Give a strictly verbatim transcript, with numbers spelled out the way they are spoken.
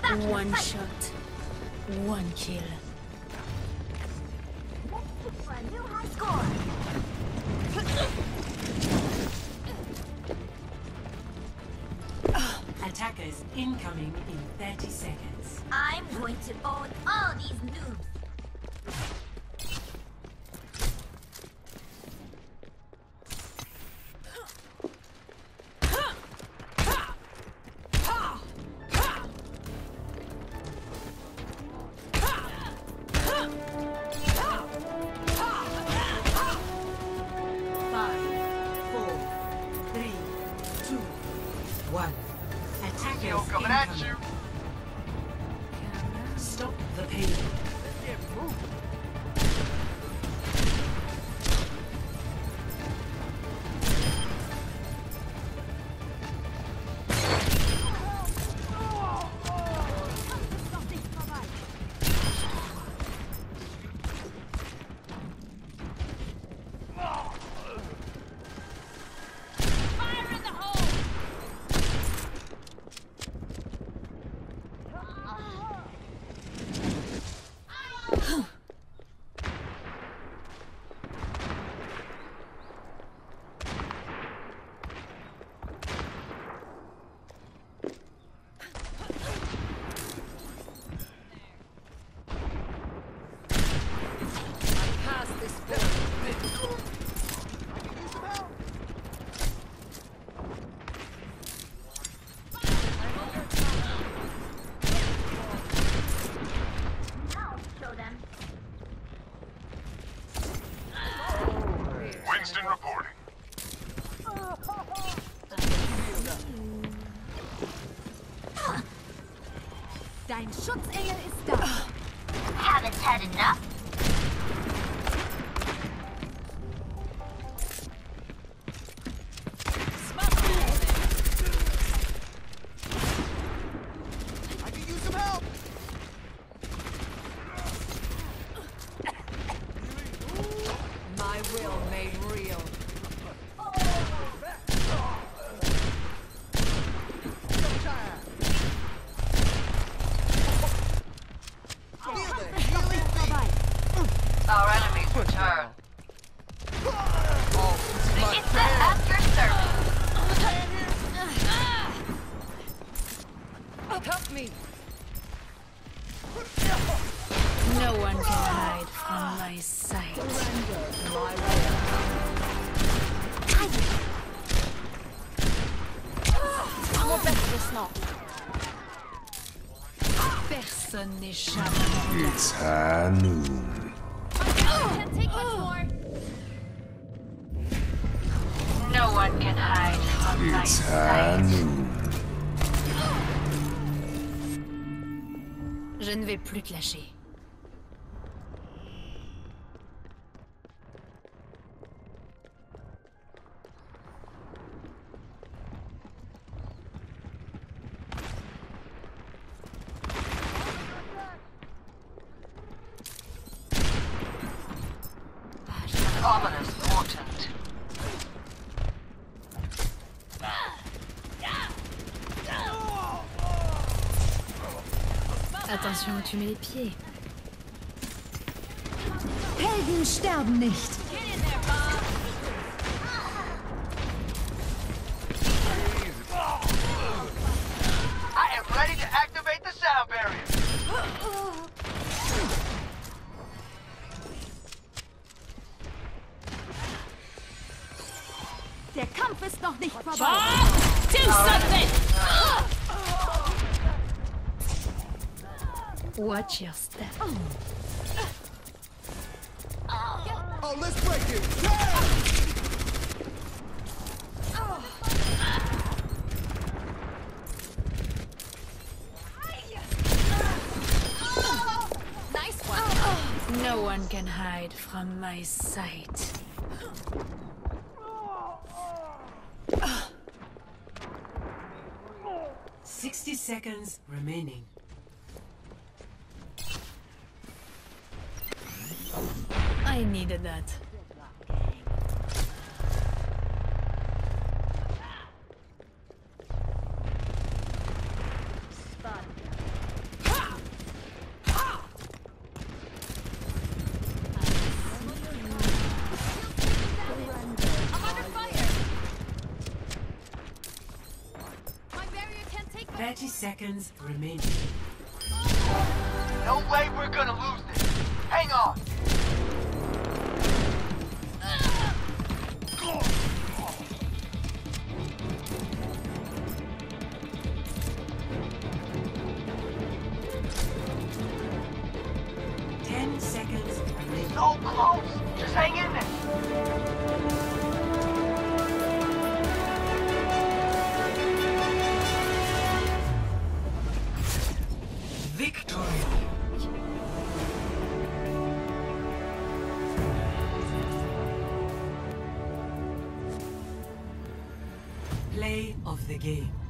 One shot, one kill. For a new high score. Attackers incoming in thirty seconds. I'm going to own all these noobs. Attackers coming at you. Stop the pain. Winston reporting. Dein Schutzengel ist da. Haven't had enough? I can use some help. My will made real. Our enemies return. It's the after Help me! No one can hide from my sight. My will. Personne n'échappe à mon It's high noon. Can't take much more. No one can hide from my It's high sight. noon. Je ne vais plus te lâcher. An ominous portent. Attention où tu mets les pieds. Helden sterben nicht. I am ready to activate the sound barrier. Der Kampf ist noch nicht vorbei. Do something! Watch your step. Oh, let's break it. Nice one. No one can hide from my sight. Sixty seconds remaining. I needed that. thirty seconds remaining. No way we're gonna lose this. Hang on. Ten seconds remaining. So close. Just hang in there. Victory! Play of the game.